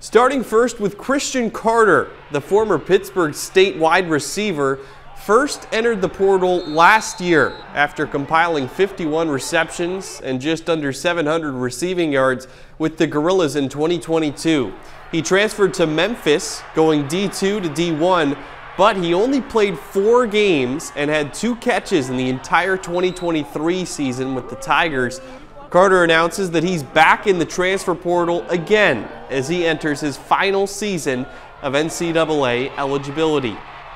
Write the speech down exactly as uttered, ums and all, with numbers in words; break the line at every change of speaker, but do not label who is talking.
Starting first with Christian Carter, the former Pittsburgh State wide receiver, first entered the portal last year after compiling fifty-one receptions and just under seven hundred receiving yards with the Gorillas in twenty twenty-two. He transferred to Memphis, going D two to D one, but he only played four games and had two catches in the entire twenty twenty-three season with the Tigers. Carter announces that he's back in the transfer portal again as he enters his final season of N C double A eligibility.